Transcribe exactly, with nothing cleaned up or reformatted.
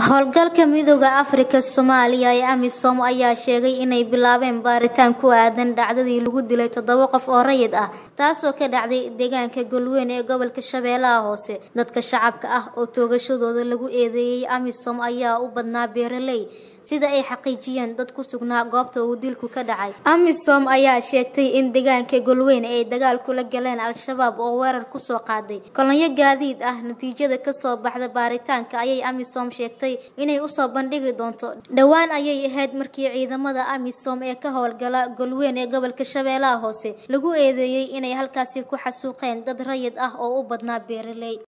howlgalka midowga Afrika Soomaaliya ee AMISOM ayaa sheegay inay bilaabeen baaritaan ku aadan dhacdadii lagu dilay toddoba qof oo rayid ah taasoo ka dhacday deegaanka Galweyn ee gobolka Shabeellaha Hoose. Dadka shacabka ah oo toogashadooda lagu eedeeyay AMISOM ayaa u badnaa beeraley sida ay xaqiijiyeen dad ku sugnaa goobta uu dilku ka dhacay. AMISOM ayaa sheegtay in deegaanka Galweyn ay dagaal kula galeen Al-Shabaab oo weerar ku soo qaaday kolonyo gaadiid ah. Natiijada ka soo baxda baaritaanka ayay AMISOM sheegtay inay u soo bandhigi doonto dhawaan ayay ahayd markii ciidamada AMISOM ee ka howlgala Galweyn ee gobolka Shabeellaha Hoose lagu eedeeyay inay halkaasi ku xasuuqeen dad rayid ah oo u badnaa beeraley.